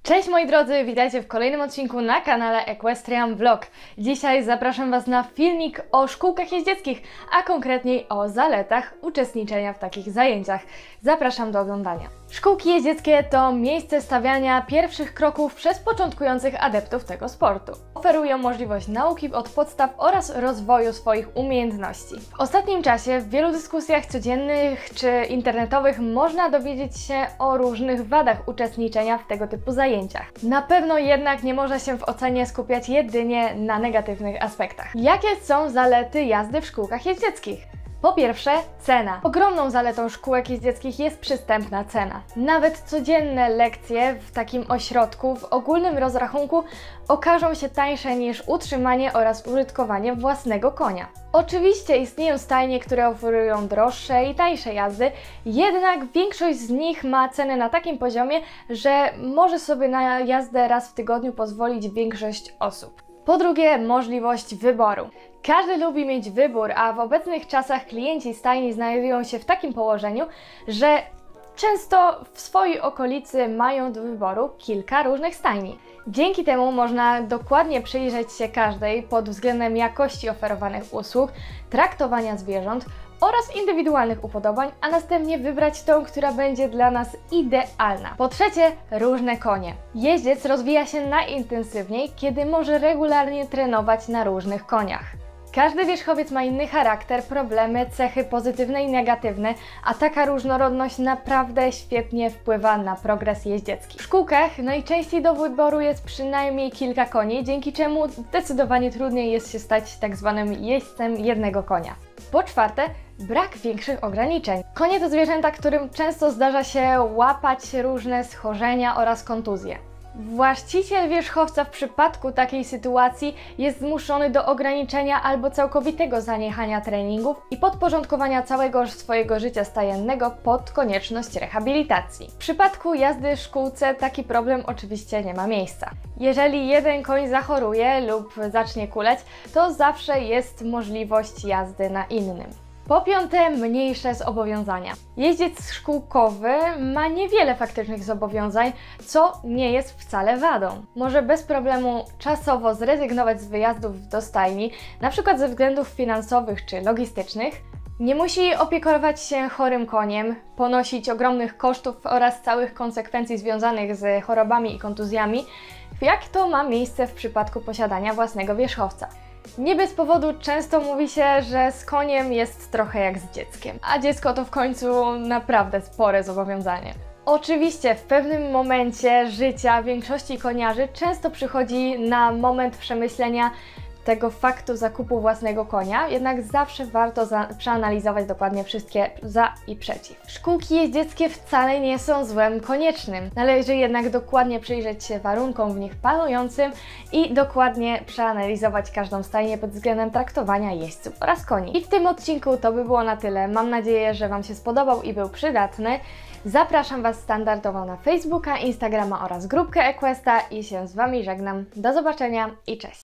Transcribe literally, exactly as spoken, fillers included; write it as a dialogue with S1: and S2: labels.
S1: Cześć moi drodzy, witajcie w kolejnym odcinku na kanale Equestrian Vlog. Dzisiaj zapraszam Was na filmik o szkółkach jeździeckich, a konkretniej o zaletach uczestniczenia w takich zajęciach. Zapraszam do oglądania. Szkółki jeździeckie to miejsce stawiania pierwszych kroków przez początkujących adeptów tego sportu. Oferują możliwość nauki od podstaw oraz rozwoju swoich umiejętności. W ostatnim czasie w wielu dyskusjach codziennych czy internetowych można dowiedzieć się o różnych wadach uczestniczenia w tego typu zajęciach. Na pewno jednak nie można się w ocenie skupiać jedynie na negatywnych aspektach. Jakie są zalety jazdy w szkółkach jeździeckich? Po pierwsze, cena. Ogromną zaletą szkółek jeździeckich jest przystępna cena. Nawet codzienne lekcje w takim ośrodku w ogólnym rozrachunku okażą się tańsze niż utrzymanie oraz użytkowanie własnego konia. Oczywiście istnieją stajnie, które oferują droższe i tańsze jazdy, jednak większość z nich ma cenę na takim poziomie, że może sobie na jazdę raz w tygodniu pozwolić większość osób. Po drugie, możliwość wyboru. Każdy lubi mieć wybór, a w obecnych czasach klienci stajni znajdują się w takim położeniu, że często w swojej okolicy mają do wyboru kilka różnych stajni. Dzięki temu można dokładnie przyjrzeć się każdej pod względem jakości oferowanych usług, traktowania zwierząt oraz indywidualnych upodobań, a następnie wybrać tą, która będzie dla nas idealna. Po trzecie, różne konie. Jeździec rozwija się najintensywniej, kiedy może regularnie trenować na różnych koniach. Każdy wierzchowiec ma inny charakter, problemy, cechy pozytywne i negatywne, a taka różnorodność naprawdę świetnie wpływa na progres jeździecki. W szkółkach najczęściej do wyboru jest przynajmniej kilka koni, dzięki czemu zdecydowanie trudniej jest się stać tak zwanym jeźdźcem jednego konia. Po czwarte, brak większych ograniczeń. Konie to zwierzęta, którym często zdarza się łapać różne schorzenia oraz kontuzje. Właściciel wierzchowca w przypadku takiej sytuacji jest zmuszony do ograniczenia albo całkowitego zaniechania treningów i podporządkowania całego swojego życia stajennego pod konieczność rehabilitacji. W przypadku jazdy w szkółce taki problem oczywiście nie ma miejsca. Jeżeli jeden koń zachoruje lub zacznie kuleć, to zawsze jest możliwość jazdy na innym. Po piąte, mniejsze zobowiązania. Jeździec szkółkowy ma niewiele faktycznych zobowiązań, co nie jest wcale wadą. Może bez problemu czasowo zrezygnować z wyjazdów do stajni, np. ze względów finansowych czy logistycznych. Nie musi opiekować się chorym koniem, ponosić ogromnych kosztów oraz całych konsekwencji związanych z chorobami i kontuzjami, jak to ma miejsce w przypadku posiadania własnego wierzchowca. Nie bez powodu często mówi się, że z koniem jest trochę jak z dzieckiem, a dziecko to w końcu naprawdę spore zobowiązanie. Oczywiście w pewnym momencie życia większości koniarzy często przychodzi na moment przemyślenia tego faktu zakupu własnego konia, jednak zawsze warto za przeanalizować dokładnie wszystkie za i przeciw. Szkółki jeździeckie wcale nie są złem koniecznym. Należy jednak dokładnie przyjrzeć się warunkom w nich panującym i dokładnie przeanalizować każdą stajnię pod względem traktowania jeźdźców oraz koni. I w tym odcinku to by było na tyle. Mam nadzieję, że Wam się spodobał i był przydatny. Zapraszam Was standardowo na Facebooka, Instagrama oraz grupkę Equesta i się z Wami żegnam. Do zobaczenia i cześć!